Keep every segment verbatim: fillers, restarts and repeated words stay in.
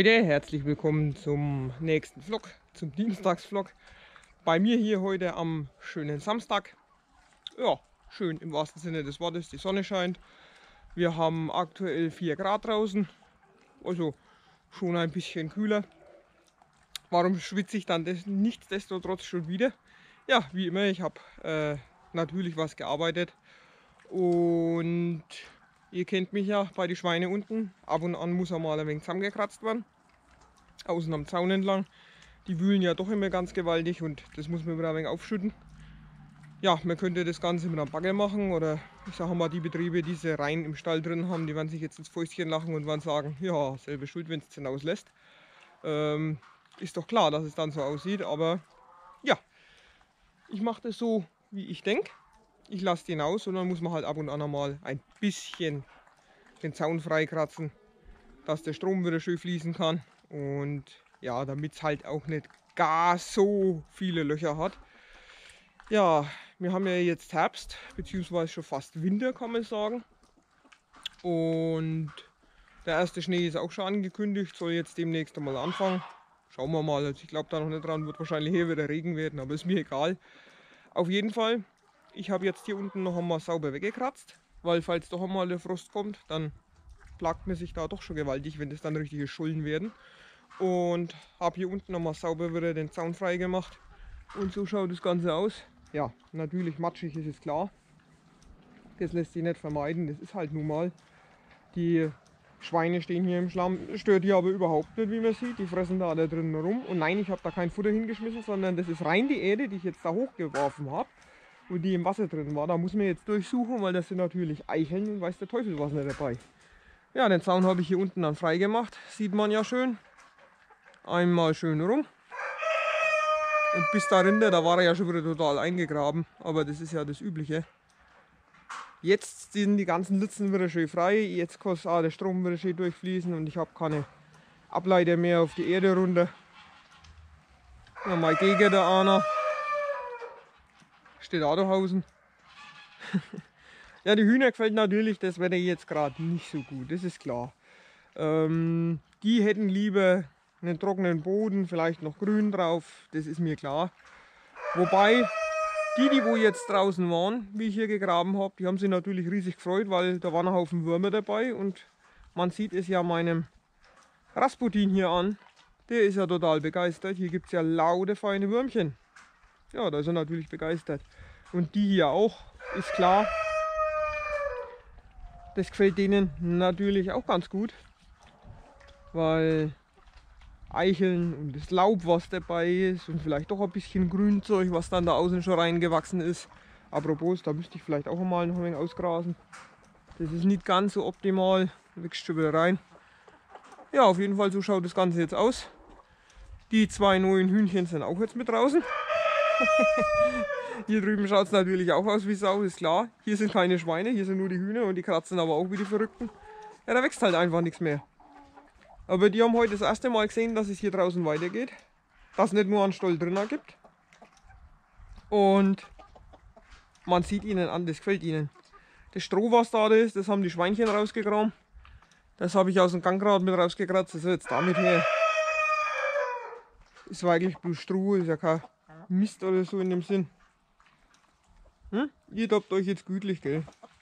Leute, herzlich willkommen zum nächsten Vlog, zum Dienstagsvlog. Bei mir hier heute am schönen Samstag. Ja, schön im wahrsten Sinne des Wortes, die Sonne scheint. Wir haben aktuell vier Grad draußen, also schon ein bisschen kühler. Warum schwitze ich dann das, nichtsdestotrotz schon wieder? Ja, wie immer, ich habe äh, natürlich was gearbeitet und ihr kennt mich ja bei den Schweinen unten. Ab und an muss er mal ein wenig zusammengekratzt werden. Außen am Zaun entlang. Die wühlen ja doch immer ganz gewaltig und das muss man wieder ein wenig aufschütten. Ja, man könnte das Ganze mit einem Bagger machen oder ich sage mal, die Betriebe, die sie rein im Stall drin haben, die werden sich jetzt ins Fäustchen lachen und werden sagen, ja, selbe Schuld, wenn es hinauslässt. Ähm, ist doch klar, dass es dann so aussieht, aber ja, ich mache das so, wie ich denke. Ich lasse den aus und dann muss man halt ab und an mal ein bisschen den Zaun freikratzen, dass der Strom wieder schön fließen kann und ja, damit es halt auch nicht gar so viele Löcher hat. Ja, wir haben ja jetzt Herbst, beziehungsweise schon fast Winter, kann man sagen. Und der erste Schnee ist auch schon angekündigt, soll jetzt demnächst einmal anfangen. Schauen wir mal, also ich glaube da noch nicht dran, wird wahrscheinlich hier wieder Regen werden, aber ist mir egal. Auf jeden Fall, ich habe jetzt hier unten noch einmal sauber weggekratzt, weil falls doch einmal der Frost kommt, dann plagt man sich da doch schon gewaltig, wenn das dann richtige Schollen werden. Und habe hier unten nochmal sauber wieder den Zaun frei gemacht. Und so schaut das Ganze aus. Ja, natürlich matschig ist es klar. Das lässt sich nicht vermeiden, das ist halt nun mal. Die Schweine stehen hier im Schlamm, stört die aber überhaupt nicht, wie man sieht. Die fressen da, da drinnen rum. Und nein, ich habe da kein Futter hingeschmissen, sondern das ist rein die Erde, die ich jetzt da hochgeworfen habe. Und die im Wasser drin war. Da muss man jetzt durchsuchen, weil das sind natürlich Eicheln und weiß der Teufel was nicht dabei. Ja, den Zaun habe ich hier unten dann frei gemacht. Sieht man ja schön. Einmal schön rum. Und bis darin, da war er ja schon wieder total eingegraben. Aber das ist ja das Übliche. Jetzt sind die ganzen Litzen wieder schön frei. Jetzt kann auch der Strom wieder schön durchfließen. Und ich habe keine Ableiter mehr auf die Erde runter. Ja, mal gegen der einer. Steht auch da draußen. Ja, die Hühner gefällt natürlich das Wetter jetzt gerade nicht so gut, das ist klar. Ähm, die hätten lieber einen trockenen Boden, vielleicht noch Grün drauf, das ist mir klar. Wobei, die, die wo jetzt draußen waren, wie ich hier gegraben habe, die haben sich natürlich riesig gefreut, weil da waren ein Haufen Würmer dabei und man sieht es ja meinem Rasputin hier an. Der ist ja total begeistert, hier gibt es ja laute feine Würmchen. Ja, da ist er natürlich begeistert. Und die hier auch, ist klar. Das gefällt denen natürlich auch ganz gut, weil Eicheln und das Laub, was dabei ist und vielleicht doch ein bisschen Grünzeug, was dann da außen schon reingewachsen ist. Apropos, da müsste ich vielleicht auch mal noch ein wenig ausgrasen. Das ist nicht ganz so optimal, wächst schon wieder rein. Ja, auf jeden Fall, so schaut das Ganze jetzt aus. Die zwei neuen Hühnchen sind auch jetzt mit draußen. Hier drüben schaut es natürlich auch aus wie Sau, ist klar. Hier sind keine Schweine, hier sind nur die Hühner und die kratzen aber auch wie die Verrückten. Ja, da wächst halt einfach nichts mehr. Aber die haben heute das erste Mal gesehen, dass es hier draußen weitergeht. Dass es nicht nur einen Stall drinnen gibt. Und man sieht ihnen an, das gefällt ihnen. Das Stroh, was da ist, das haben die Schweinchen rausgegraben. Das habe ich aus dem Gangrad mit rausgekratzt, das ist jetzt damit her. Ist zwar eigentlich bloß Stroh, ist ja kein Mist oder so in dem Sinn. Hm? Ihr habt euch jetzt gütlich, gell?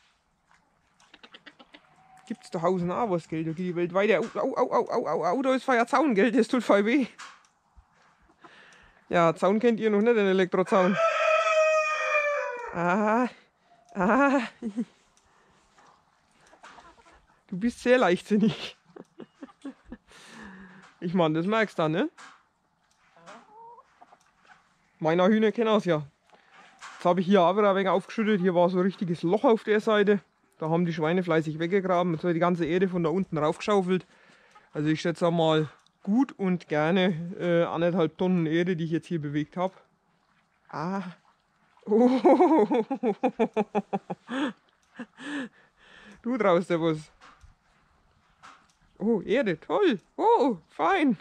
Gibt's da Hausen auch was, gell? Da geht die Welt weiter. Au, au, au, au, au, au, au, da ist feier Zaun, gell? Das tut voll weh. Ja, Zaun kennt ihr noch nicht, den Elektrozaun. Ah, ah. Du bist sehr leichtsinnig. Ich meine, das merkst du dann, ne? Meiner Hühner kennen es ja. Jetzt habe ich hier auch wieder ein wenig aufgeschüttet. Hier war so ein richtiges Loch auf der Seite. Da haben die Schweine fleißig weggegraben. Jetzt wird die ganze Erde von da unten raufgeschaufelt. Also ich schätze mal gut und gerne äh, anderthalb Tonnen Erde, die ich jetzt hier bewegt habe. Ah. Oh. Du traust dir was. Oh, Erde, toll. Oh, fein.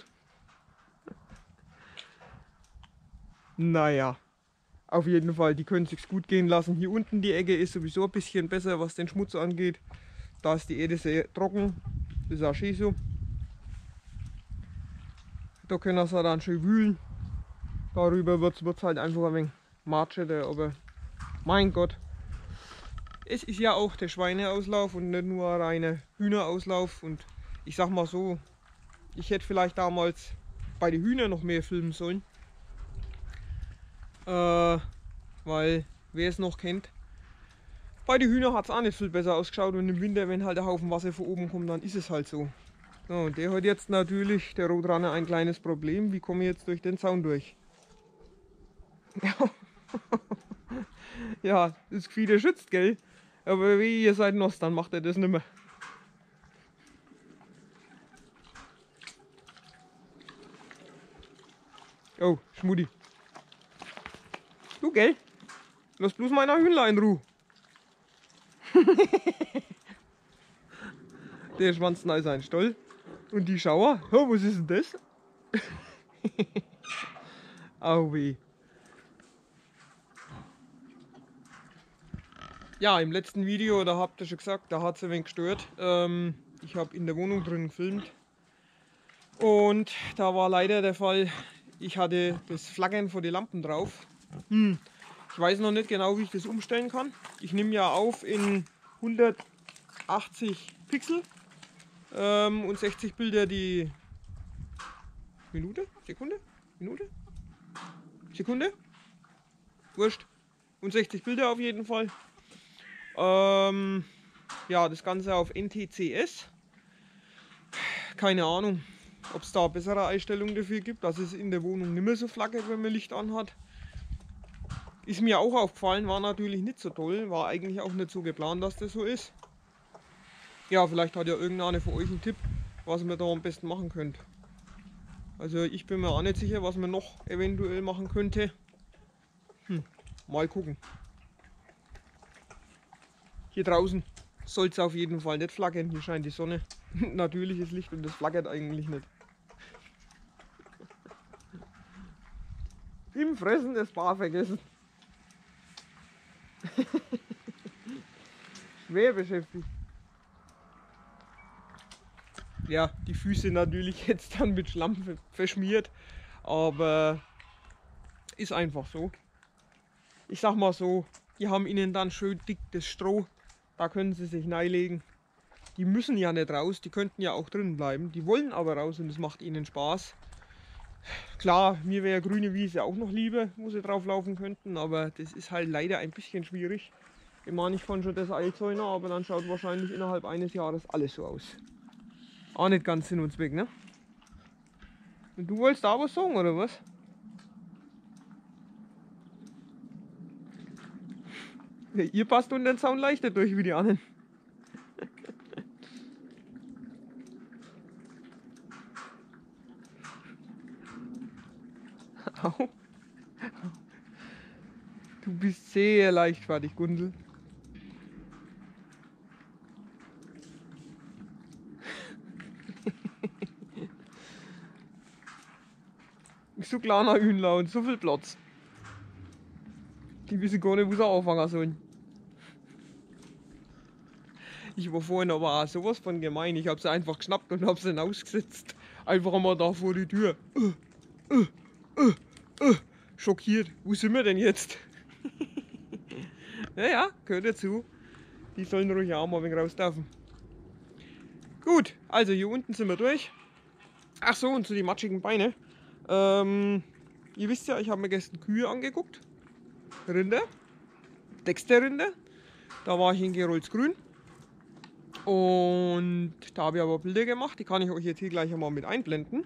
Naja. Auf jeden Fall, die können es sich gut gehen lassen. Hier unten die Ecke ist sowieso ein bisschen besser, was den Schmutz angeht. Da ist die Erde sehr trocken. Das ist auch schön so. Da können sie dann schön wühlen. Darüber wird es halt einfach ein wenig matschig, aber mein Gott. Es ist ja auch der Schweineauslauf und nicht nur ein reiner Hühnerauslauf. Und ich sag mal so, ich hätte vielleicht damals bei den Hühnern noch mehr filmen sollen. Äh, weil, wer es noch kennt, bei den Hühnern hat es auch nicht viel besser ausgeschaut. Und im Winter, wenn halt der Haufen Wasser von oben kommt, dann ist es halt so. So, und der hat jetzt natürlich, der Rotranner, ein kleines Problem. Wie komme ich jetzt durch den Zaun durch? Ja, das Gefieder schützt, gell? Aber wie ihr seid nass, dann macht er das nicht mehr. Oh, Schmudi. Du, gell? Lass bloß meiner Hühnler in Ruhe. Der Schwanz ist ein Stoll. Und die Schauer, oh, was ist denn das? Au weh. Ja, im letzten Video, da habt ihr schon gesagt, da hat es ein wenig gestört. Ähm, ich habe in der Wohnung drin gefilmt. Und da war leider der Fall, ich hatte das Flackern von den Lampen drauf. Hm. Ich weiß noch nicht genau, wie ich das umstellen kann. Ich nehme ja auf in hundertachtzig Pixel ähm, und sechzig Bilder die Minute, Sekunde, Minute, Sekunde, wurscht. Und sechzig Bilder auf jeden Fall. Ähm, ja, das Ganze auf N T C S. Keine Ahnung, ob es da bessere Einstellungen dafür gibt, dass es in der Wohnung nicht mehr so flackert, wenn man Licht anhat. Ist mir auch aufgefallen, war natürlich nicht so toll, war eigentlich auch nicht so geplant, dass das so ist. Ja, vielleicht hat ja irgendeiner von euch einen Tipp, was man da am besten machen könnte. Also ich bin mir auch nicht sicher, was man noch eventuell machen könnte. Hm, mal gucken. Hier draußen soll es auf jeden Fall nicht flackern, hier scheint die Sonne. Natürliches Licht und das flackert eigentlich nicht. Im Fressen das Bar vergessen. Schwer beschäftigt. Ja, die Füße natürlich jetzt dann mit Schlamm verschmiert, aber ist einfach so. Ich sag mal so, die haben ihnen dann schön dick das Stroh, da können sie sich reinlegen. Die müssen ja nicht raus, die könnten ja auch drin bleiben, die wollen aber raus und es macht ihnen Spaß. Klar, mir wäre grüne Wiese auch noch lieber, wo sie drauf laufen könnten, aber das ist halt leider ein bisschen schwierig. Ich meine, ich kann schon das einzäunen, aber dann schaut wahrscheinlich innerhalb eines Jahres alles so aus. Auch nicht ganz Sinn und Zweck, ne? Und du wolltest da was sagen, oder was? Ja, ihr passt unter den Zaun leichter durch wie die anderen. Au. Du bist sehr leichtfertig, Gundel. So kleiner Hühnler und so viel Platz. Die wissen gar nicht, wo sie anfangen sollen. Ich war vorhin aber auch sowas von gemein. Ich habe sie einfach geschnappt und habe sie hinausgesetzt. Einfach mal da vor die Tür. Uh, uh, uh, uh. Schockiert. Wo sind wir denn jetzt? Ja, ja, gehört dazu. Die sollen ruhig auch mal ein wenig raus dürfen. Gut, also hier unten sind wir durch. Ach so, und zu die matschigen Beine. Ähm, ihr wisst ja, ich habe mir gestern Kühe angeguckt. Rinder. Dexter-Rinder. Da war ich in Geroldsgrün. Und da habe ich aber Bilder gemacht. Die kann ich euch jetzt hier gleich einmal mit einblenden.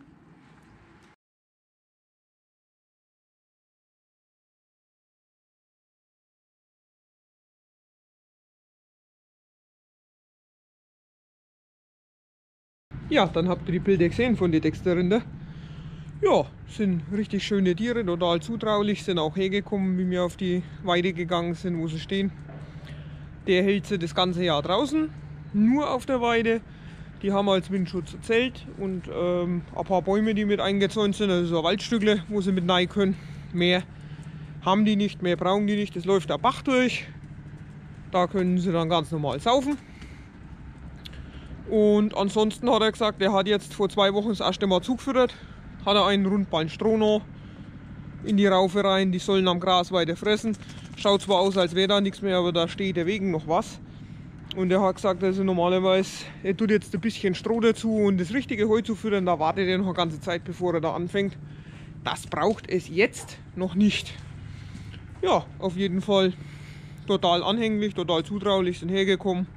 Ja, dann habt ihr die Bilder gesehen von den Dexter-Rinder. Ja, sind richtig schöne Tiere, total zutraulich, sind auch hergekommen, wie wir auf die Weide gegangen sind, wo sie stehen. Der hält sie das ganze Jahr draußen, nur auf der Weide. Die haben als Windschutz ein Zelt und ähm, ein paar Bäume, die mit eingezäunt sind, also so ein Waldstückle, wo sie mit rein können. Mehr haben die nicht, mehr brauchen die nicht. Es läuft der Bach durch, da können sie dann ganz normal saufen. Und ansonsten hat er gesagt, er hat jetzt vor zwei Wochen das erste Mal zugefüttert. hat er einen Rundballen Stroh noch in die Raufe rein. Die sollen am Gras weiter fressen. Schaut zwar aus, als wäre da nichts mehr, aber da steht der Wegen noch was. Und er hat gesagt, also normalerweise, er tut jetzt ein bisschen Stroh dazu und das richtige Heu zu füttern, da wartet er noch eine ganze Zeit, bevor er da anfängt. Das braucht es jetzt noch nicht. Ja, auf jeden Fall total anhänglich, total zutraulich, sind hergekommen.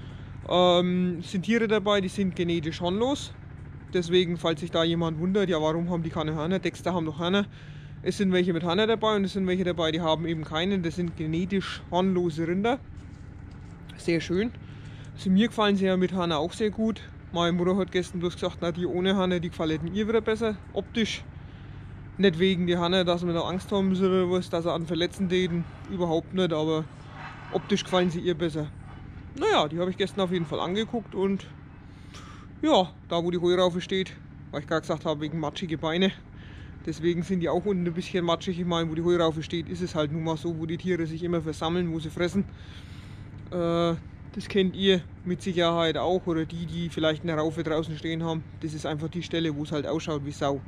Ähm, sind Tiere dabei, die sind genetisch hornlos. Deswegen, falls sich da jemand wundert, ja warum haben die keine Hörner, Dexter haben doch Hörner. Es sind welche mit Hörner dabei und es sind welche dabei, die haben eben keinen. Das sind genetisch hornlose Rinder. Sehr schön. Also mir gefallen sie ja mit Hörner auch sehr gut. Meine Mutter hat gestern bloß gesagt, na, die ohne Hörner, die gefallen ihr wieder besser, optisch. Nicht wegen die Hörner, dass wir da Angst haben müssen oder was, dass sie an verletzen täten. Überhaupt nicht, aber optisch gefallen sie ihr besser. Naja, die habe ich gestern auf jeden Fall angeguckt und ja, da wo die Heuraufe steht, weil ich gerade gesagt habe, wegen matschige Beine. Deswegen sind die auch unten ein bisschen matschig. Ich meine, wo die Heuraufe steht, ist es halt nun mal so, wo die Tiere sich immer versammeln, wo sie fressen. Äh, das kennt ihr mit Sicherheit auch, oder die, die vielleicht eine Raufe draußen stehen haben. Das ist einfach die Stelle, wo es halt ausschaut wie Sau.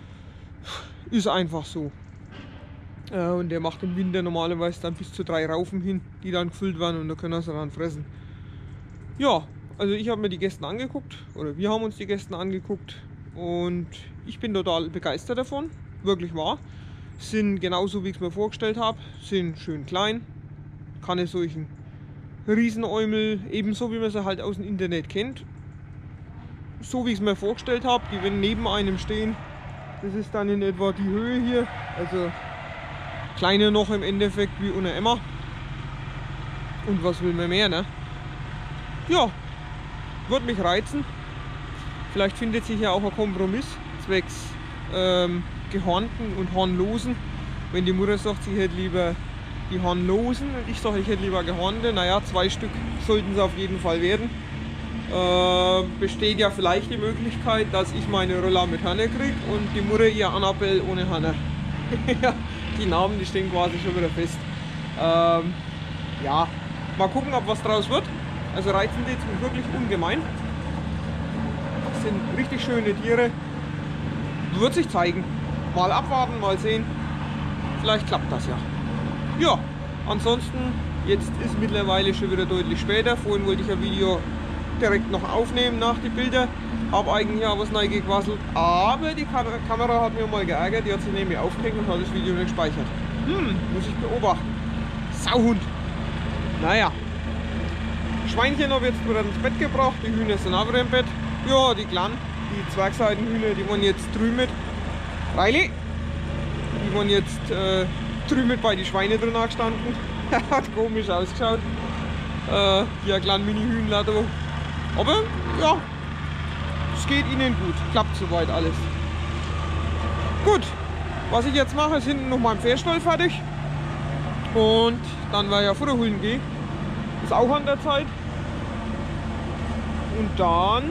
Ist einfach so. Äh, und der macht im Winter normalerweise dann bis zu drei Raufen hin, die dann gefüllt werden und da können sie dann fressen. Ja, also ich habe mir die gestern angeguckt, oder wir haben uns die gestern angeguckt und ich bin total begeistert davon, wirklich wahr. Sind genauso wie ich es mir vorgestellt habe, sind schön klein, keine solchen Riesenäumel, ebenso wie man sie halt aus dem Internet kennt. So wie ich es mir vorgestellt habe, die wenn neben einem stehen, das ist dann in etwa die Höhe hier, also kleiner noch im Endeffekt wie ohne Emma. Und was will man mehr, ne? Ja, wird mich reizen. Vielleicht findet sich ja auch ein Kompromiss zwecks ähm, gehornten und hornlosen. Wenn die Mutter sagt, sie hätte lieber die hornlosen und ich sage, ich hätte lieber gehornte, naja, zwei Stück sollten es auf jeden Fall werden. Äh, besteht ja vielleicht die Möglichkeit, dass ich meine Roller mit Hörner kriege und die Mutter ihr Annabelle ohne Hörner. Die Namen, die stehen quasi schon wieder fest. Ähm, ja, mal gucken, ob was draus wird. Also reizen die jetzt wirklich ungemein. Das sind richtig schöne Tiere. Wird sich zeigen. Mal abwarten, mal sehen. Vielleicht klappt das ja. Ja, ansonsten, jetzt ist mittlerweile schon wieder deutlich später. Vorhin wollte ich ein Video direkt noch aufnehmen nach den Bildern. Habe eigentlich auch was neu gequasselt. Aber die Kam Kamera hat mir mal geärgert. Die hat sich nämlich aufgehängt und hat das Video nicht gespeichert. Hm, muss ich beobachten. Sauhund. Naja. Schweinchen habe ich jetzt wieder ins Bett gebracht. Die Hühner sind auch wieder im Bett. Ja, die Kleinen, die Zwergseitenhühner, die waren jetzt drüben mit. Riley. Die waren jetzt äh, drüben mit bei die Schweine drin gestanden. Hat komisch ausgeschaut. Äh, die kleinen Mini-Hühnler da. Aber ja, es geht ihnen gut. Klappt soweit alles. Gut, was ich jetzt mache, ist hinten noch mein Pferdstall fertig. Und dann werde ich ja Futter holen gehen. Ist auch an der Zeit. Und dann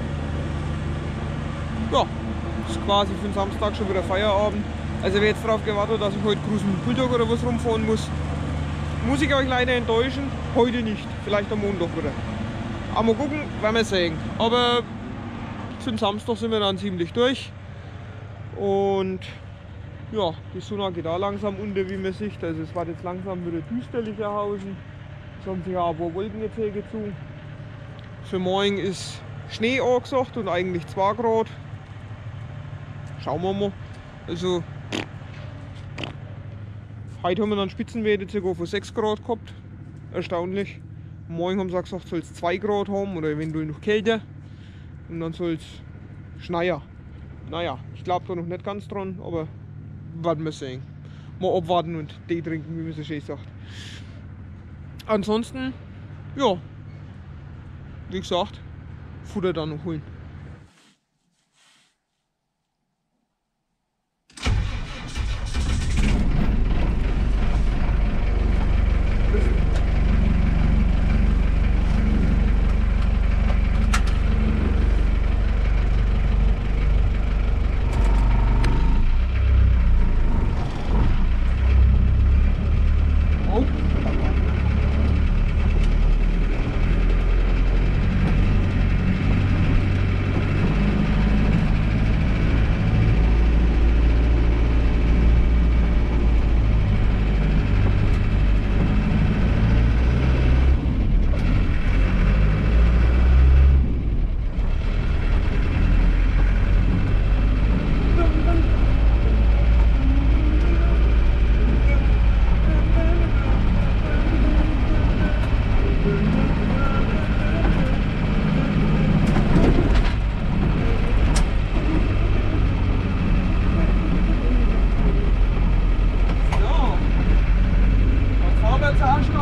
ja, ist quasi für den Samstag schon wieder Feierabend. Also wer jetzt darauf gewartet, dass ich heute Cruise mit Bulldog oder was rumfahren muss, muss ich euch leider enttäuschen. Heute nicht, vielleicht am Montag wieder. Aber mal gucken, werden wir sehen. Aber für den Samstag sind wir dann ziemlich durch. Und ja, die Sonne geht da langsam unter, wie man sieht. Also es wird jetzt langsam wieder düsterlicher Hausen. Es haben sich auch ein paar Wolken jetzt hergezogen. Für morgen ist Schnee angesagt und eigentlich zwei Grad. Schauen wir mal. Also heute haben wir dann Spitzenwerte ca. von sechs Grad gehabt. Erstaunlich. Morgen haben sie gesagt, soll es zwei Grad haben oder eventuell noch kälter. Und dann soll es schneien. Naja, ich glaube da noch nicht ganz dran, aber werden wir sehen. Mal abwarten und Tee trinken, wie man so schön sagt. Ansonsten, ja, wie gesagt, Futter dann noch holen.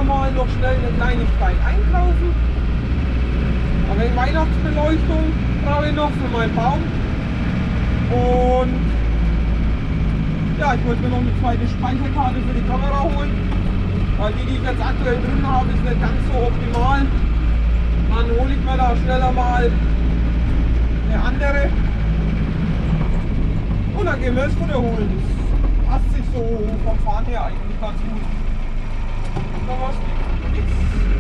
mal noch schnell eine Kleinigkeit einkaufen. Ein wenig Weihnachtsbeleuchtung brauche ich noch für meinen Baum. Und ja, ich wollte mir noch eine zweite Speicherkarte für die Kamera holen. Weil die, die ich jetzt aktuell drin habe, ist nicht ganz so optimal. Dann hole ich mir da schneller mal eine andere. Und dann gehen wir das Futter holen. Das passt sich so vom Fahren her eigentlich ganz gut. Da war's nichts.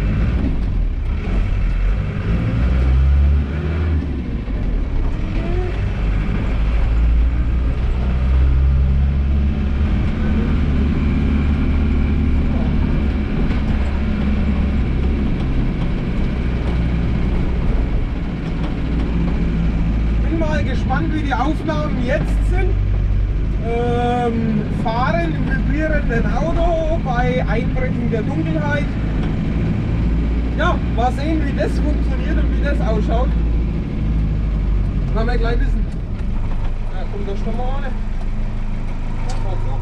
Gespannt, wie die Aufnahmen jetzt sind. Ähm, fahren im vibrierenden Auto bei Einbrechen der Dunkelheit. Ja, mal sehen, wie das funktioniert und wie das ausschaut. Dann wir gleich wissen. Ja, kommt der Stürmer an. Das war so.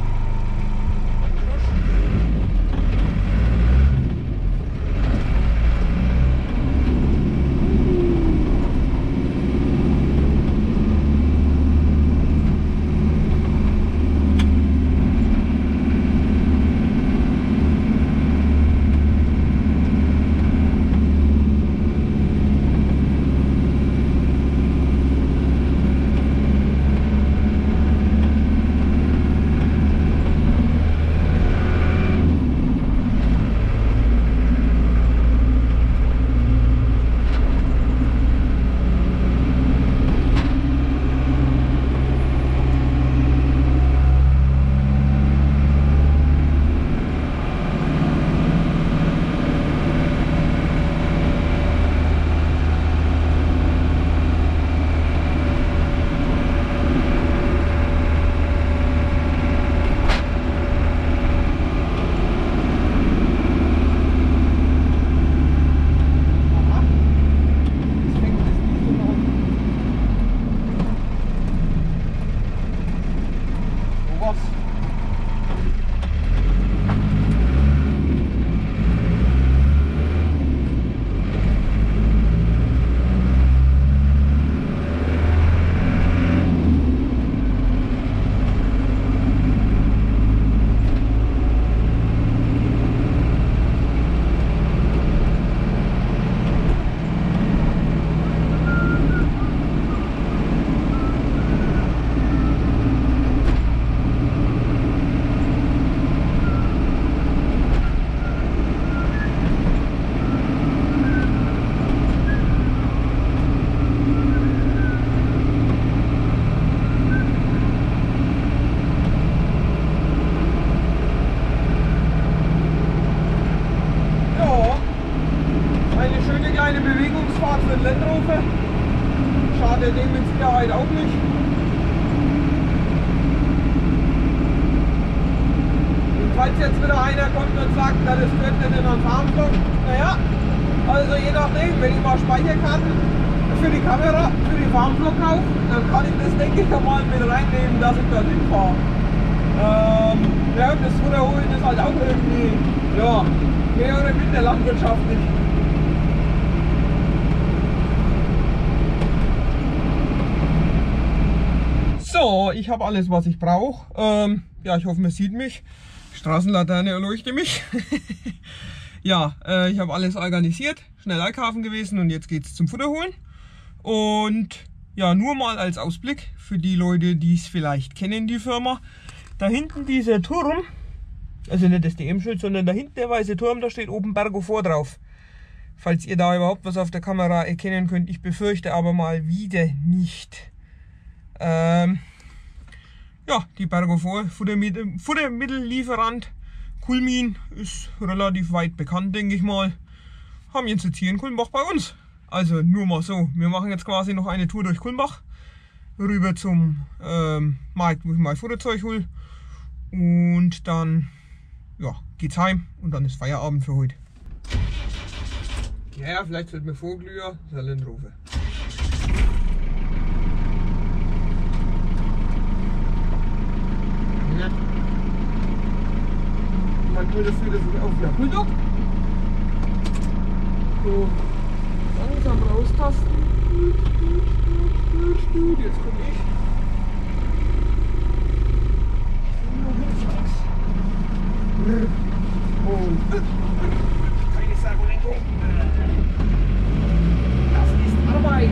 Schadet dem mit Sicherheit auch nicht. Und falls jetzt wieder einer kommt und sagt, na, das gehört nicht in einen Farmvlog, naja, also je nachdem, wenn ich mal Speicherkarten für die Kamera, für die Farmvlog kaufe, dann kann ich das, denke ich, mal mit reinnehmen, dass ich dorthin fahre. Ähm, ja, das Futterholen ist halt auch irgendwie, ja, mehr oder minder landwirtschaftlich. So, ich habe alles, was ich brauche. Ähm, ja, ich hoffe, man sieht mich. Straßenlaterne erleuchte mich. Ja, äh, ich habe alles organisiert, schnell einkaufen gewesen und jetzt geht es zum Futter holen. Und ja, nur mal als Ausblick für die Leute, die es vielleicht kennen, die Firma. Da hinten dieser Turm, also nicht das D M-Schild, sondern da hinten der weiße Turm, da steht oben Bergofort drauf. Falls ihr da überhaupt was auf der Kamera erkennen könnt, ich befürchte aber mal wieder nicht. Ähm, ja, die Bergofort, Futtermittel, Futtermittellieferant Kulmin ist relativ weit bekannt, denke ich mal. Haben jetzt hier in Kulmbach bei uns. Also nur mal so, wir machen jetzt quasi noch eine Tour durch Kulmbach, rüber zum ähm, Markt, wo ich mein Futterzeug hole. Und dann ja, geht's heim und dann ist Feierabend für heute. Ja, vielleicht sollte mir vorglühen, sollen rufen. Ja. Man tut dafür, dass ich auf der Bulldog So, langsam raustasten. Jetzt komme ich. Und keine Servolenkung. Das ist Arbeit.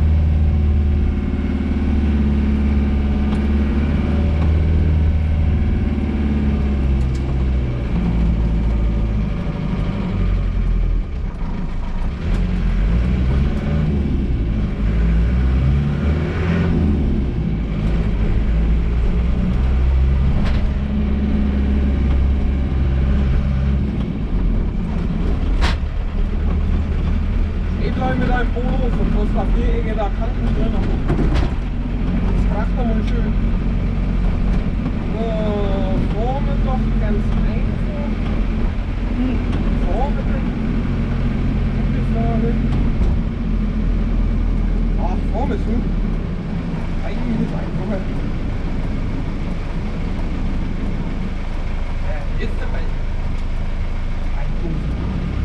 Mit einem Polo und bloß nach vier Enge da Kanten drin. Das kracht nochmal schön. So, vorne doch ganz einfach. Hm. Vorne drin. Gute Frage. Ach, vorne ist gut. Eigentlich ist es einfacher. Ja, ist dabei. Ein Punkt.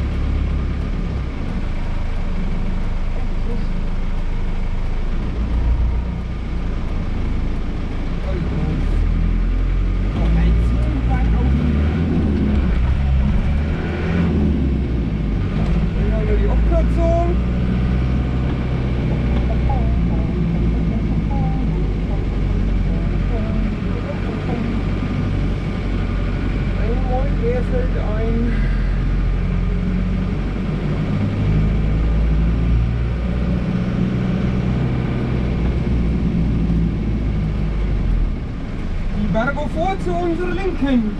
Der fällt ein. Die Berge vor zu unserer Linken.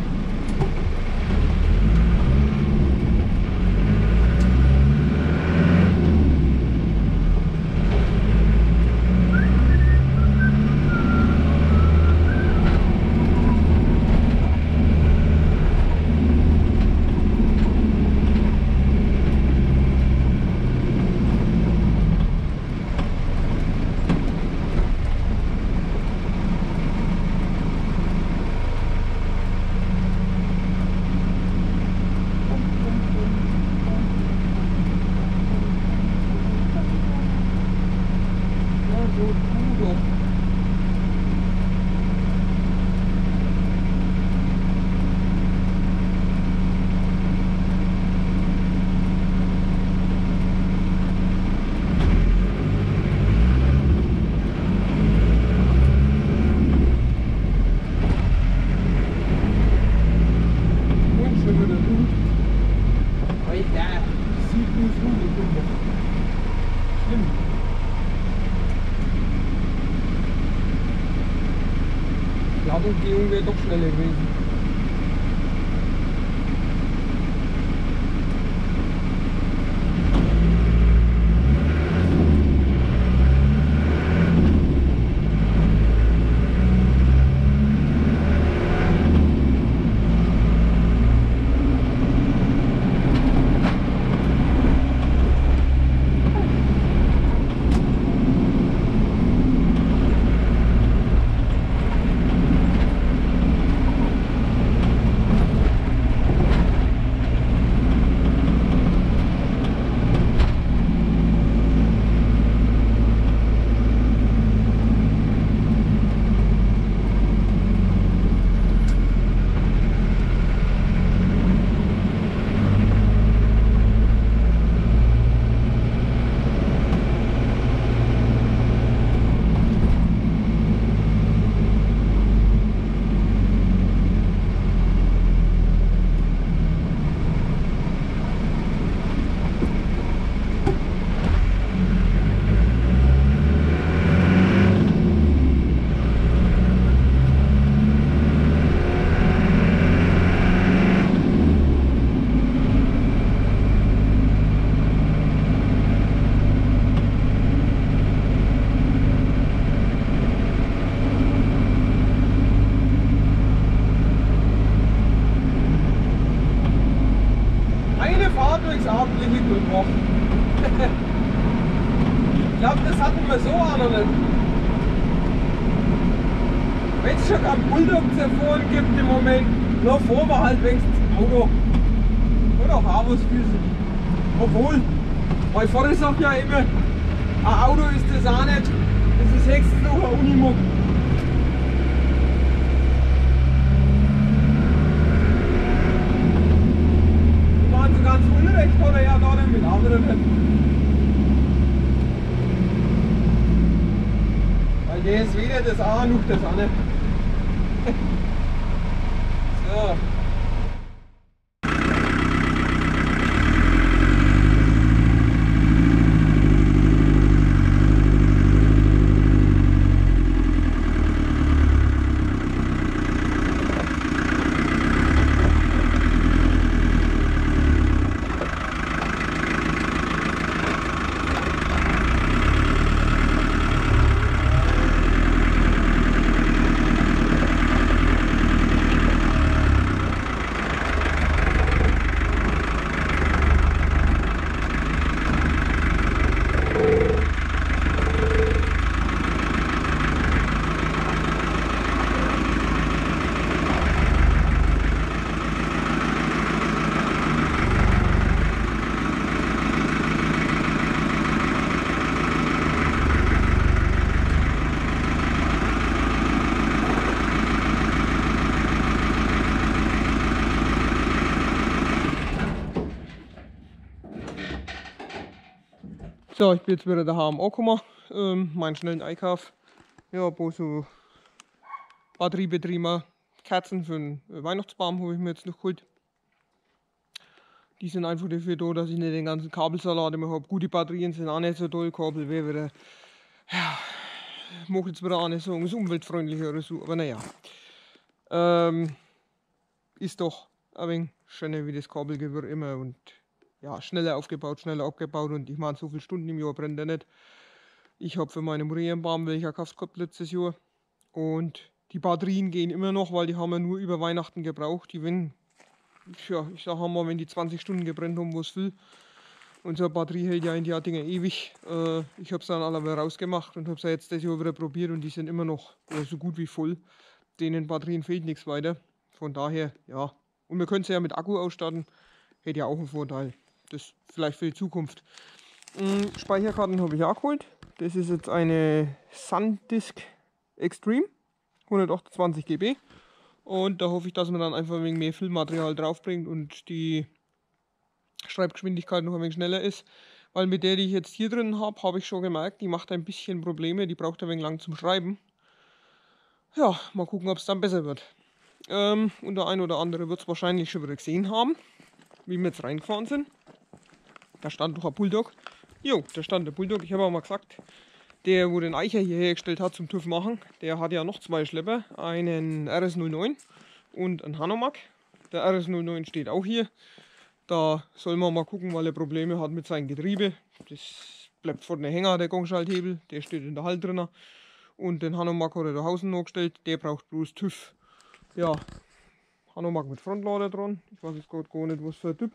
Ladungsgehung wäre doch schneller gewesen. Fahrtwegsabendliche durchbrochen. Ich glaube, das hatten wir so auch noch nicht. Wenn es schon kein Bulldog zu erfahren gibt im Moment, noch fahren wir halt wenigstens Auto. Oder auch Haarbusfüße. Obwohl, Mein Vater sagt ja immer, ein Auto ist das auch nicht, das ist höchstens noch ein Unimog. Die waren so ganz unrecht, hat er ja da mit anderen nicht. Weil der ist weder das eine noch das andere. So. So, ich bin jetzt wieder daheim angekommen, ähm, meinen schnellen Einkauf. Ja, wo so batteriebetriebene Kerzen für den Weihnachtsbaum habe ich mir jetzt noch geholt. Die sind einfach dafür da, dass ich nicht den ganzen Kabelsalat immer habe. Gute Batterien sind auch nicht so toll, Kabel wäre wieder, ja, mache jetzt wieder auch nicht sagen, ist umweltfreundlicher oder so, aber naja. Ähm, ist doch ein wenig schöner wie das Kabelgewirr immer und ja, schneller aufgebaut, schneller abgebaut und ich meine, so viele Stunden im Jahr brennt er nicht. Ich habe für meine Marienbaum welcher gekauft gehabt letztes Jahr und die Batterien gehen immer noch, weil die haben wir nur über Weihnachten gebraucht. Die wenn, ja, ich sage mal, wenn die zwanzig Stunden gebrannt haben, was viel. Unsere Batterie hält ja in die Dinger ewig. Äh, ich habe es dann alle rausgemacht und habe es jetzt das Jahr wieder probiert und die sind immer noch ja, so gut wie voll. Denen Batterien fehlt nichts weiter. Von daher, ja. Und wir können sie ja mit Akku ausstatten. Hätte ja auch einen Vorteil. Das vielleicht für die Zukunft. Ähm, Speicherkarten habe ich auch geholt. Das ist jetzt eine SanDisk Extreme, hundertachtundzwanzig Gigabyte. Und da hoffe ich, dass man dann einfach ein wenig mehr Filmmaterial draufbringt und die Schreibgeschwindigkeit noch ein wenig schneller ist. Weil mit der, die ich jetzt hier drin habe, habe ich schon gemerkt, die macht ein bisschen Probleme. Die braucht ein wenig lang zum Schreiben. Ja, mal gucken, ob es dann besser wird. Ähm, und der ein oder andere wird es wahrscheinlich schon wieder gesehen haben, wie wir jetzt reingefahren sind. Da stand doch ein Bulldog. Jo, da stand der Bulldog. Ich habe auch mal gesagt, der, wo den Eicher hier hergestellt hat zum TÜV machen, der hat ja noch zwei Schlepper. Einen R S null neun und einen Hanomag. Der R S null neun steht auch hier. Da soll man mal gucken, weil er Probleme hat mit seinem Getriebe. Das bleibt vor den Hänger, der Gangschalthebel. Der steht in der Halle drin. Und den Hanomag hat er da außen noch gestellt. Der braucht bloß TÜV. Ja, Hanomag mit Frontlader dran. Ich weiß jetzt gerade gar nicht, was für ein Typ.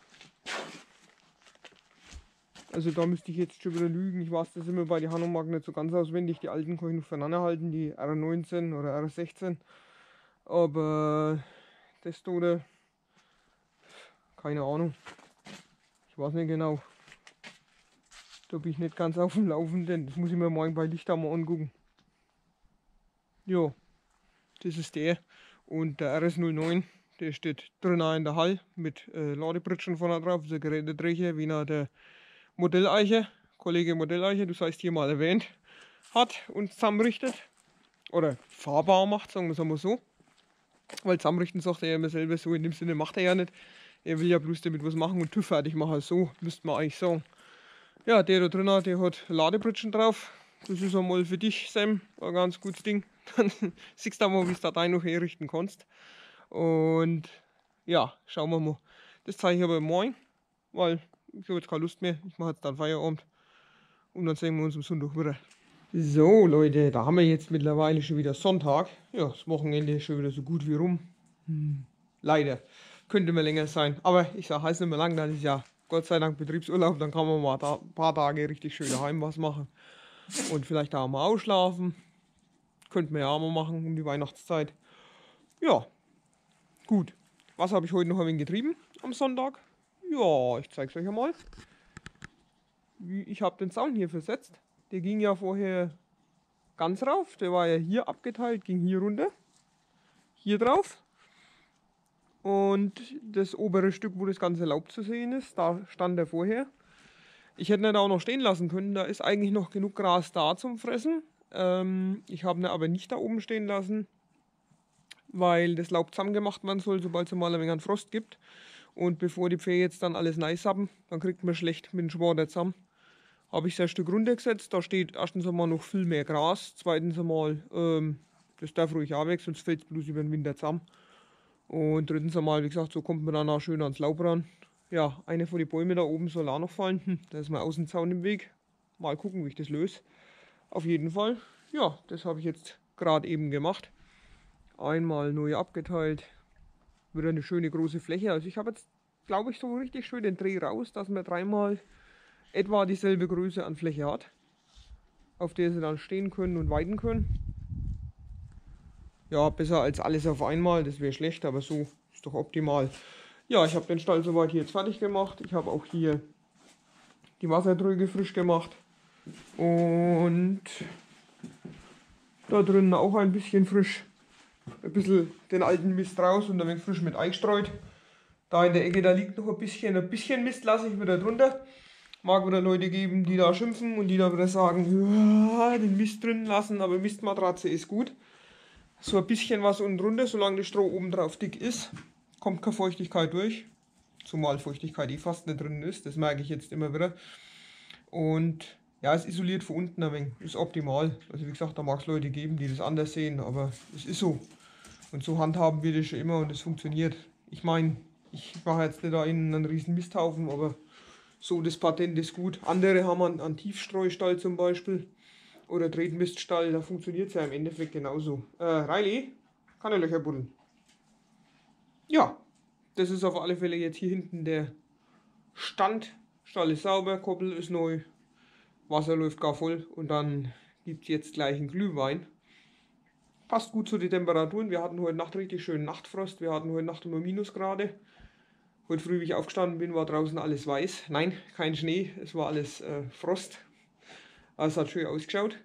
Also da müsste ich jetzt schon wieder lügen. Ich weiß das immer bei den Hanomag nicht so ganz auswendig. Die alten kann ich noch voneinander halten, die R neunzehn oder R sechzehn. Aber das da oder keine Ahnung. Ich weiß nicht genau. Da bin ich nicht ganz auf dem Laufenden. Das muss ich mir morgen bei Licht mal angucken. Ja, das ist der. Und der R S null neun, der steht drinnen in der Halle mit äh, Ladebritschen vorne drauf. Das ist ein Geräteträger, wie nach der Modelleiche, Kollege Modelleiche, du seist hier mal erwähnt, hat und zusammenrichtet. Oder fahrbar macht, sagen wir es einmal so. Weil zusammenrichten sagt er ja immer selber so, in dem Sinne macht er ja nicht. Er will ja bloß damit was machen und TÜV fertig machen, so müsste man eigentlich sagen. Ja, der da drin, der hat Ladebritschen drauf. Das ist einmal für dich, Sam, ein ganz gutes Ding. Dann siehst du mal, wie du das Datei noch herrichten kannst. Und ja, schauen wir mal. Das zeige ich aber morgen, weil ich habe jetzt keine Lust mehr. Ich mache jetzt dann Feierabend und dann sehen wir uns am Sonntag wieder. So Leute, da haben wir jetzt mittlerweile schon wieder Sonntag. Ja, das Wochenende ist schon wieder so gut wie rum. Hm. Leider. Könnte mal länger sein. Aber ich sage, heißt nicht mehr lang, dann ist ja Gott sei Dank Betriebsurlaub. Dann kann man mal ein paar Tage richtig schön daheim was machen. Und vielleicht auch mal ausschlafen. Könnten wir ja auch mal machen um die Weihnachtszeit. Ja, gut. Was habe ich heute noch ein wenig getrieben am Sonntag? Ja, ich zeige es euch einmal. ich habe den Zaun hier versetzt. Der ging ja vorher ganz rauf, der war ja hier abgeteilt, ging hier runter, hier drauf. Und das obere Stück, wo das ganze Laub zu sehen ist, da stand er vorher. Ich hätte ihn da auch noch stehen lassen können, da ist eigentlich noch genug Gras da zum Fressen. Ähm, ich habe ihn aber nicht da oben stehen lassen, weil das Laub zusammengemacht werden soll, sobald es mal ein wenig an Frost gibt. Und bevor die Pferde jetzt dann alles nice haben, dann kriegt man schlecht mit dem Schwader zusammen. Habe ich es ein Stück runtergesetzt, da steht erstens einmal noch viel mehr Gras, zweitens einmal, ähm, das darf ruhig auch weg, sonst fällt es bloß über den Winter zusammen. Und drittens einmal, wie gesagt, so kommt man dann auch schön ans Laub ran. Ja, eine von den Bäumen da oben soll auch noch fallen. Hm, da ist mein Außenzaun im Weg. Mal gucken, wie ich das löse. Auf jeden Fall, ja, das habe ich jetzt gerade eben gemacht. Einmal neu abgeteilt. Wieder eine schöne große Fläche. Also ich habe jetzt, glaube ich, so richtig schön den Dreh raus, dass man dreimal etwa dieselbe Größe an Fläche hat, auf der sie dann stehen können und weiden können. Ja, besser als alles auf einmal, das wäre schlecht, aber so ist doch optimal. Ja, ich habe den Stall soweit hier jetzt fertig gemacht. Ich habe auch hier die Wassertröge frisch gemacht. Und da drinnen auch ein bisschen frisch. Ein bisschen den alten Mist raus und ein wenig frisch mit eingestreut. Da in der Ecke, da liegt noch ein bisschen, ein bisschen Mist lasse ich wieder drunter. Mag wieder Leute geben, die da schimpfen und die da wieder sagen, ja, den Mist drin lassen, aber Mistmatratze ist gut. So ein bisschen was unten drunter, solange das Stroh oben drauf dick ist, kommt keine Feuchtigkeit durch. Zumal Feuchtigkeit eh fast nicht drin ist, das merke ich jetzt immer wieder. Und ja, es isoliert von unten ein wenig, ist optimal. Also wie gesagt, da mag es Leute geben, die das anders sehen, aber es ist so. Und so handhaben wir das schon immer und es funktioniert. Ich meine, ich mache jetzt nicht da innen einen riesen Misthaufen, aber so das Patent ist gut. Andere haben einen, einen Tiefstreustall zum Beispiel oder Tretmiststall, da funktioniert es ja im Endeffekt genauso. Äh, Riley, kann er Löcher buddeln. Ja, das ist auf alle Fälle jetzt hier hinten der Stand. Stall ist sauber, Koppel ist neu, Wasser läuft gar voll und dann gibt es jetzt gleich einen Glühwein. Passt gut zu den Temperaturen. Wir hatten heute Nacht richtig schönen Nachtfrost. Wir hatten heute Nacht immer Minusgrade. Heute früh, wie ich aufgestanden bin, war draußen alles weiß. Nein, kein Schnee, es war alles äh, Frost. Aber es hat schön ausgeschaut.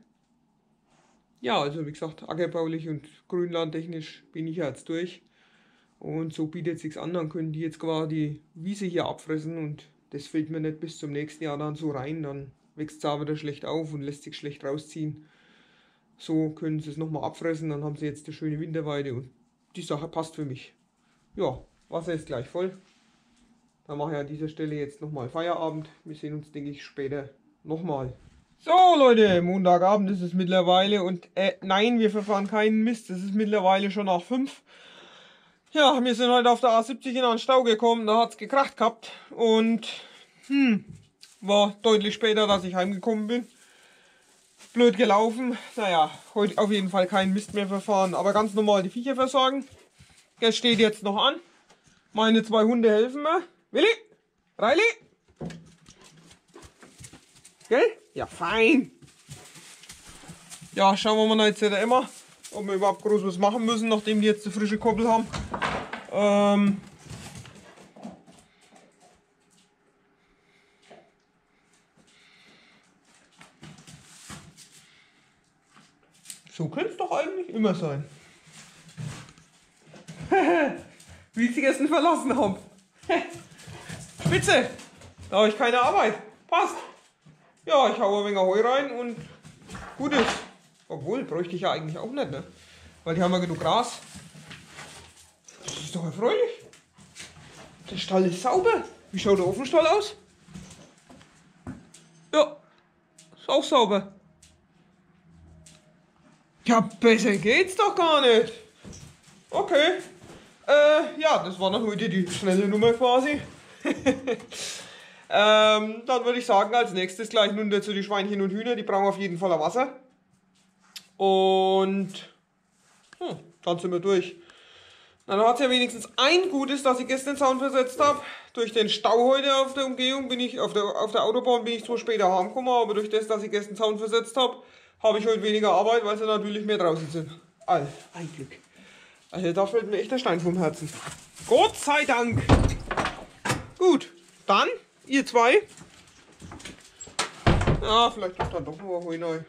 Ja, also wie gesagt, ackerbaulich und grünlandtechnisch bin ich ja jetzt durch. Und so bietet es sich an, dann können die jetzt quasi die Wiese hier abfressen und das fällt mir nicht bis zum nächsten Jahr dann so rein. Dann wächst es auch wieder schlecht auf und lässt sich schlecht rausziehen. So können sie es nochmal abfressen, dann haben sie jetzt eine schöne Winterweide und die Sache passt für mich. Ja, Wasser ist gleich voll. Dann mache ich an dieser Stelle jetzt nochmal Feierabend. Wir sehen uns, denke ich, später nochmal. So Leute, Montagabend ist es mittlerweile und äh, nein, wir verfahren keinen Mist. Es ist mittlerweile schon nach fünf. Ja, wir sind heute auf der A siebzig in einen Stau gekommen, da hat es gekracht gehabt und hm, war deutlich später, dass ich heimgekommen bin. Blöd gelaufen. Naja, heute auf jeden Fall keinen Mist mehr verfahren, aber ganz normal die Viecher versorgen. Das steht jetzt noch an. Meine zwei Hunde helfen mir. Willi, Riley. Gell? Ja, fein. Ja, schauen wir mal jetzt immer, ob wir überhaupt groß was machen müssen, nachdem die jetzt eine frische Koppel haben. Ähm so könnte es doch eigentlich immer sein. Wie ich sie gestern verlassen habe. Spitze! Da habe ich keine Arbeit. Passt. Ja, ich haue ein wenig Heu rein und gut ist. Obwohl, bräuchte ich ja eigentlich auch nicht, ne? Weil die haben ja genug Gras. Das ist doch erfreulich. Der Stall ist sauber. Wie schaut der Ofenstall aus? Ja, ist auch sauber. Ja, besser geht's doch gar nicht. Okay. Äh, ja, das war dann heute die schnelle Nummer quasi. ähm, dann würde ich sagen, als nächstes gleich runter zu den Schweinchen und Hühner. Die brauchen auf jeden Fall Wasser. Und hm, dann sind wir durch. Dann hat es ja wenigstens ein Gutes, dass ich gestern den Zaun versetzt habe. Durch den Stau heute auf der Umgehung bin ich, auf der, auf der Autobahn bin ich zwar später heimgekommen, aber durch das, dass ich gestern den Zaun versetzt habe, habe ich heute weniger Arbeit, weil sie natürlich mehr draußen sind. All, ein Glück. Also da fällt mir echt der Stein vom Herzen. Gott sei Dank. Gut, dann, ihr zwei, Ja, vielleicht ist da doch noch ein Heu neu.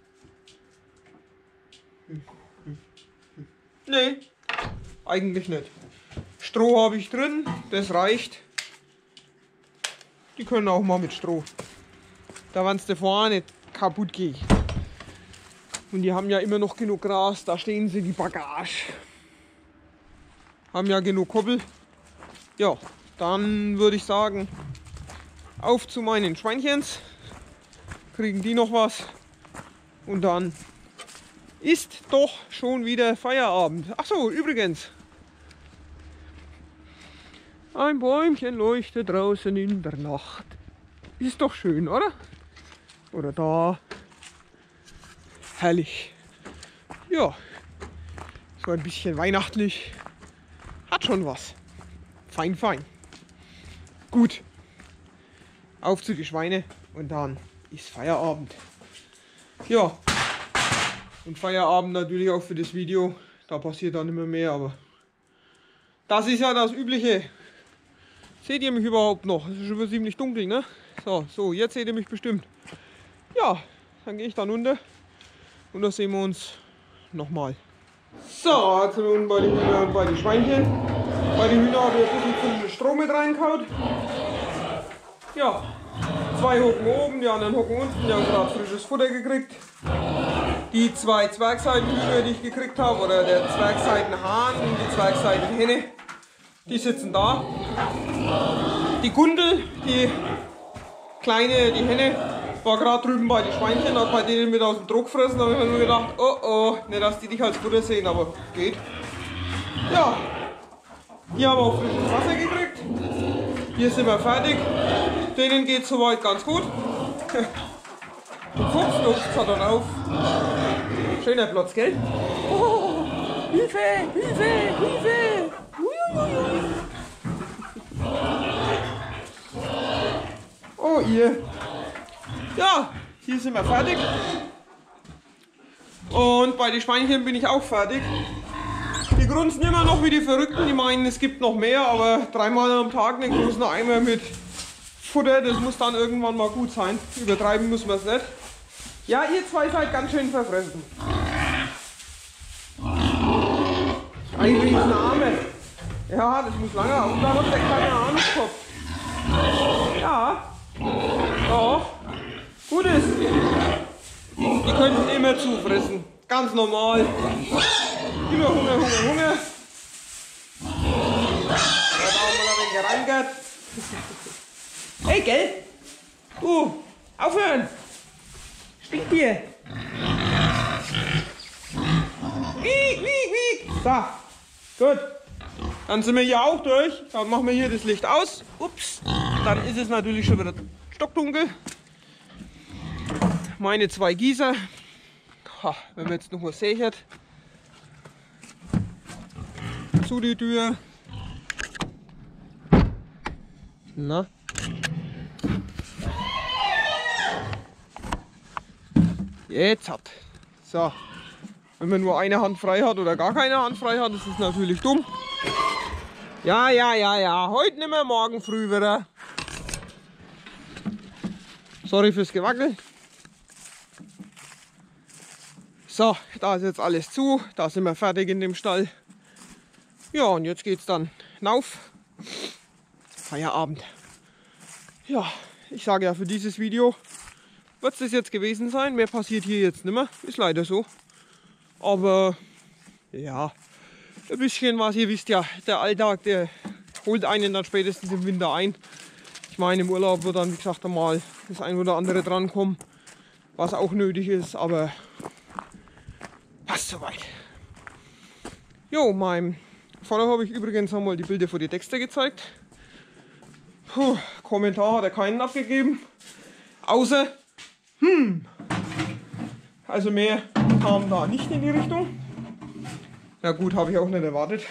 Hm, hm, hm. Nee, eigentlich nicht. Stroh habe ich drin, das reicht. Die können auch mal mit Stroh. Da werden sie vorne nicht kaputt gehen. Und die haben ja immer noch genug Gras, da stehen sie die Bagage. Haben ja genug Koppel. Ja, dann würde ich sagen, auf zu meinen Schweinchens. Kriegen die noch was. Und dann ist doch schon wieder Feierabend. Ach so, übrigens. Ein Bäumchen leuchtet draußen in der Nacht. Ist doch schön, oder? Oder da. Herrlich. Ja, so ein bisschen weihnachtlich. Hat schon was. Fein, fein. Gut. Auf zu die Schweine und dann ist Feierabend. Ja. Und Feierabend natürlich auch für das Video. Da passiert dann immer mehr, aber das ist ja das Übliche. Seht ihr mich überhaupt noch? Es ist schon wieder ziemlich dunkel, ne? So, so, jetzt seht ihr mich bestimmt. Ja, dann gehe ich dann runter und da sehen wir uns nochmal. So, also nun bei den Hühnern und bei den Schweinchen. Bei den Hühnern habe ich ein bisschen frischen Stroh mit reingehauen. Ja, zwei hocken oben, die anderen hocken unten. Die haben gerade frisches Futter gekriegt. Die zwei Zwergseitenhühner, die ich gekriegt habe, oder der Zwergseitenhahn und die Zwergseitenhenne, die sitzen da. Die Gundel, die kleine, die Henne, war gerade drüben bei den Schweinchen, hat bei denen mit aus dem Druck gefressen. Da habe ich mir nur gedacht, oh oh, nicht dass die dich als Futter sehen, aber geht. Ja, die haben auch frisches Wasser gekriegt. Hier sind wir fertig. Denen geht es soweit ganz gut. Der Fuchs lutscht hat dann auf. Schöner Platz, gell? Oh, Hilfe, Hilfe, Hilfe! Uiuiui. Oh, ihr. Ja, hier sind wir fertig. Und bei den Schweinchen bin ich auch fertig. Die grunzen immer noch wie die Verrückten. Die meinen, es gibt noch mehr, aber dreimal am Tag einen großen Eimer mit Futter, das muss dann irgendwann mal gut sein. Übertreiben müssen wir es nicht. Ja, ihr zwei seid ganz schön verfressen. Ein riesen Arme. Ja, das muss lange auf. Da hat der kleine Armeskopf. Ja. Ja. Gut ist. Die könnten immer zufressen. Ganz normal. Immer Hunger, Hunger, Hunger. Da haben wir noch ein wenig reingehört. Hey, gell? Du, aufhören! Stinkt hier! Wiek, wiek, wiek! So, gut. Dann sind wir hier auch durch. Dann machen wir hier das Licht aus. Ups. Dann ist es natürlich schon wieder stockdunkel. Meine zwei Gießer. Ha, wenn man jetzt noch was sehen. Zu die Tür. Na? Jetzt hat. So. Wenn man nur eine Hand frei hat oder gar keine Hand frei hat, ist es natürlich dumm. Ja, ja, ja, ja. Heute nicht mehr, morgen früh wieder. Sorry fürs Gewackel. So, da ist jetzt alles zu. Da sind wir fertig in dem Stall. Ja, und jetzt geht's dann hinauf. Feierabend. Ja, ich sage ja, für dieses Video wird es das jetzt gewesen sein. Mehr passiert hier jetzt nicht mehr. Ist leider so. Aber ja, ein bisschen was, ihr wisst ja, der Alltag, der holt einen dann spätestens im Winter ein. Ich meine, im Urlaub wird dann, wie gesagt, einmal das ein oder andere drankommen, was auch nötig ist, aber passt soweit. Jo, meinem Vater habe ich übrigens einmal die Bilder für die Texte gezeigt. Puh, Kommentar hat er keinen abgegeben, außer, hm, also mehr kam da nicht in die Richtung. Na gut, habe ich auch nicht erwartet.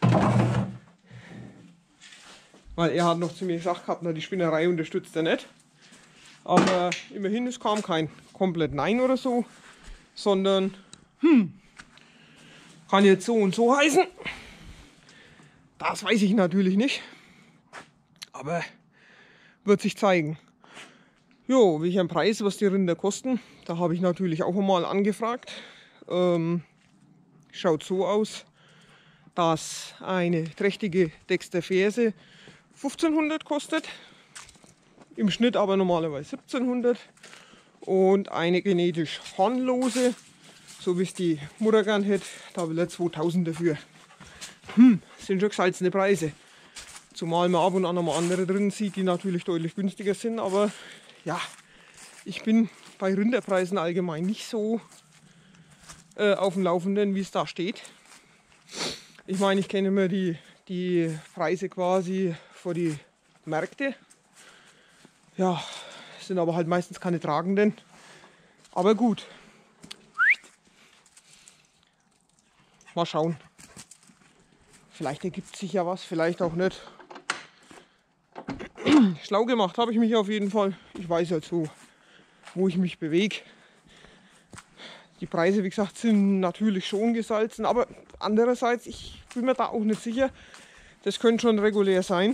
Weil er hat noch zu mir gesagt gehabt, na, die Spinnerei unterstützt er nicht. Aber immerhin, es kam kein komplett Nein oder so, sondern, hm, kann jetzt so und so heißen. Das weiß ich natürlich nicht. Aber wird sich zeigen. Jo, welchen Preis, was die Rinder kosten, da habe ich natürlich auch mal angefragt. Ähm, schaut so aus, dass eine trächtige Dexter Ferse fünfzehnhundert kostet, im Schnitt aber normalerweise siebzehnhundert, und eine genetisch hornlose, so wie es die Mutter gern hätte, da will er zweitausend dafür. Hm, sind schon gesalzene Preise. Zumal man ab und an noch mal andere drin sieht, die natürlich deutlich günstiger sind, aber ja, ich bin bei Rinderpreisen allgemein nicht so äh, auf dem Laufenden, wie es da steht. Ich meine, ich kenne immer die, die Preise quasi vor die Märkte. Ja, sind aber halt meistens keine tragenden. Aber gut. Mal schauen. Vielleicht ergibt sich ja was, vielleicht auch nicht. Schlau gemacht habe ich mich auf jeden Fall. Ich weiß halt so, wo ich mich bewege. Die Preise, wie gesagt, sind natürlich schon gesalzen, aber andererseits, ich bin mir da auch nicht sicher. Das könnte schon regulär sein.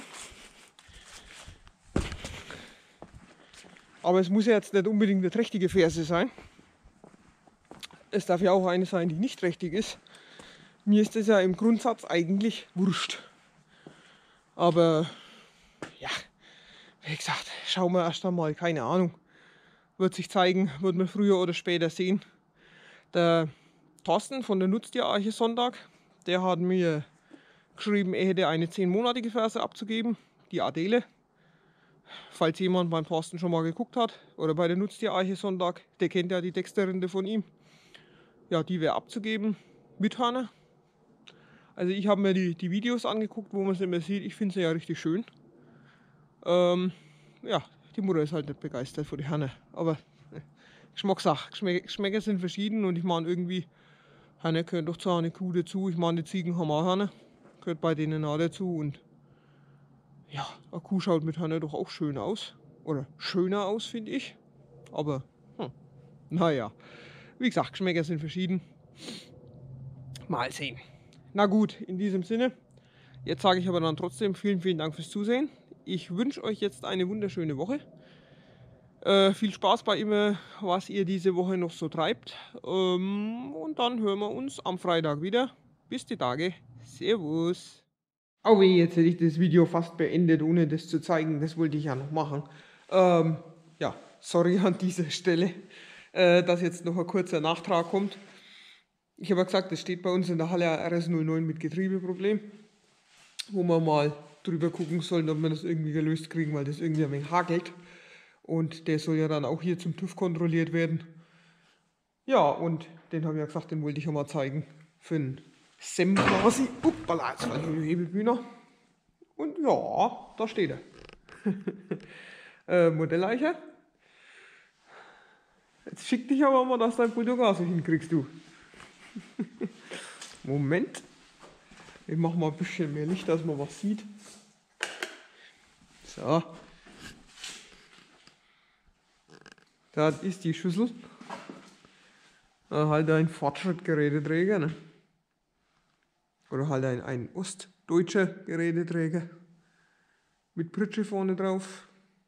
Aber es muss ja jetzt nicht unbedingt eine trächtige Ferse sein. Es darf ja auch eine sein, die nicht trächtig ist. Mir ist das ja im Grundsatz eigentlich wurscht. Aber ja, wie gesagt, schauen wir erst einmal, keine Ahnung. Wird sich zeigen, wird man früher oder später sehen. Der Thorsten von der Nutztierarche Sonntag, der hat mir geschrieben, er hätte eine zehnmonatige Ferse abzugeben, die Adele. Falls jemand beim Thorsten schon mal geguckt hat oder bei der Nutztierarche Sonntag, der kennt ja die Dexter-Rinde von ihm. Ja, die wäre abzugeben mit Hörner. Also ich habe mir die, die Videos angeguckt, wo man sie immer sieht. Ich finde sie ja richtig schön. Ähm, ja, die Mutter ist halt nicht begeistert von den Hörner. Aber äh, Geschmackssache. Geschmäcker, Geschmäcker sind verschieden und ich meine irgendwie, Hörner gehören doch zu einer Kuh dazu. Ich meine, die Ziegen haben auch Hörner. Gehört bei denen auch dazu. Und ja, eine Kuh schaut mit Hörner doch auch schön aus. Oder schöner aus, finde ich. Aber, hm, naja. Wie gesagt, Geschmäcker sind verschieden. Mal sehen. Na gut, in diesem Sinne. Jetzt sage ich aber dann trotzdem vielen, vielen Dank fürs Zusehen. Ich wünsche euch jetzt eine wunderschöne Woche. Äh, viel Spaß bei immer, was ihr diese Woche noch so treibt. Ähm, und dann hören wir uns am Freitag wieder. Bis die Tage. Servus. Oh weh, jetzt hätte ich das Video fast beendet, ohne das zu zeigen. Das wollte ich ja noch machen. Ähm, ja, sorry an dieser Stelle, äh, dass jetzt noch ein kurzer Nachtrag kommt. Ich habe ja gesagt, es steht bei uns in der Halle R S null neun mit Getriebeproblem, wo wir mal drüber gucken sollen, ob wir das irgendwie gelöst kriegen, weil das irgendwie ein wenig hagelt. Und der soll ja dann auch hier zum TÜV kontrolliert werden. Ja, und den habe ich ja gesagt, den wollte ich ja mal zeigen. Für den Sem quasi. Uppala, jetzt war die Hebelbühne. Und ja, da steht er. äh, Modelleicher. Jetzt schick dich aber mal, dass dein Bulldog so hinkriegst, du. Moment. Ich mache mal ein bisschen mehr Licht, dass man was sieht. So. Das ist die Schüssel. Halt ein Fortschritt-Geräteträger. Ne? Oder halt ein, ein ostdeutscher Geräteträger. Mit Pritsche vorne drauf.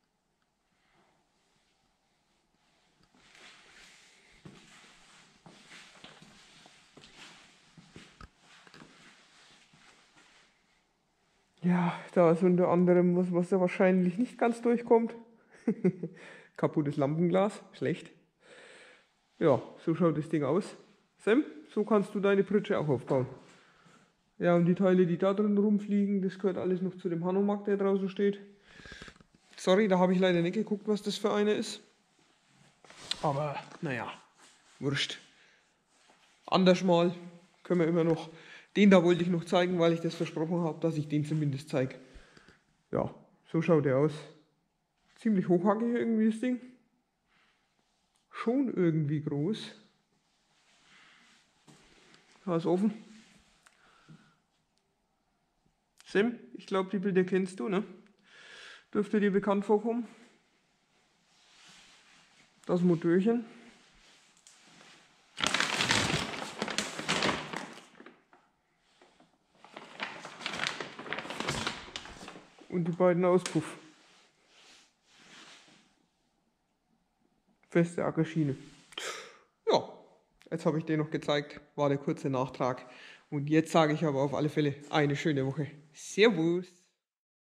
Ja, da ist unter anderem was, was da wahrscheinlich nicht ganz durchkommt. Kaputtes Lampenglas, schlecht. Ja, so schaut das Ding aus. Sam, so kannst du deine Pritsche auch aufbauen. Ja, und die Teile, die da drin rumfliegen, das gehört alles noch zu dem Hanomag, der draußen steht. Sorry, da habe ich leider nicht geguckt, was das für eine ist. Aber, naja, wurscht. Anders mal können wir immer noch. Den da wollte ich noch zeigen, weil ich das versprochen habe, dass ich den zumindest zeige. Ja, so schaut der aus. Ziemlich hochhackig irgendwie das Ding. Schon irgendwie groß. Da ist offen. Sam, ich glaube, die Bilder kennst du, ne? Dürfte dir bekannt vorkommen. Das Motörchen. Und die beiden Auspuff. feste Ackerschiene. Ja, jetzt habe ich dir noch gezeigt, war der kurze Nachtrag. Und jetzt sage ich aber auf alle Fälle eine schöne Woche. Servus!